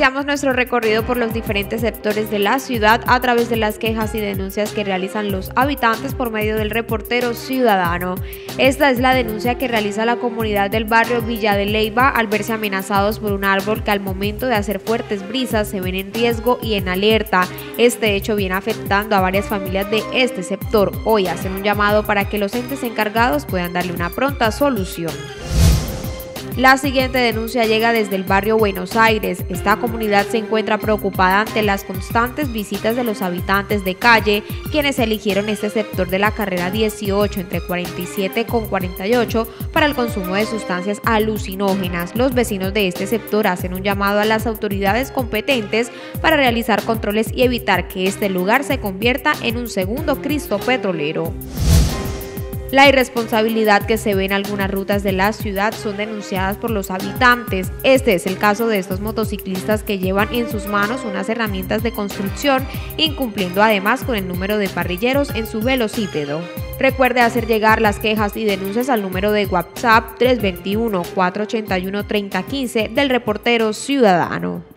Iniciamos nuestro recorrido por los diferentes sectores de la ciudad a través de las quejas y denuncias que realizan los habitantes por medio del reportero ciudadano. Esta es la denuncia que realiza la comunidad del barrio Villa de Leyva al verse amenazados por un árbol que al momento de hacer fuertes brisas se ven en riesgo y en alerta. Este hecho viene afectando a varias familias de este sector. Hoy hacen un llamado para que los entes encargados puedan darle una pronta solución. La siguiente denuncia llega desde el barrio Buenos Aires. Esta comunidad se encuentra preocupada ante las constantes visitas de los habitantes de calle, quienes eligieron este sector de la carrera 18 entre 47 con 48 para el consumo de sustancias alucinógenas. Los vecinos de este sector hacen un llamado a las autoridades competentes para realizar controles y evitar que este lugar se convierta en un segundo Cristo petrolero. La irresponsabilidad que se ve en algunas rutas de la ciudad son denunciadas por los habitantes. Este es el caso de estos motociclistas que llevan en sus manos unas herramientas de construcción, incumpliendo además con el número de parrilleros en su velocípedo. Recuerde hacer llegar las quejas y denuncias al número de WhatsApp 321-481-3015 del reportero ciudadano.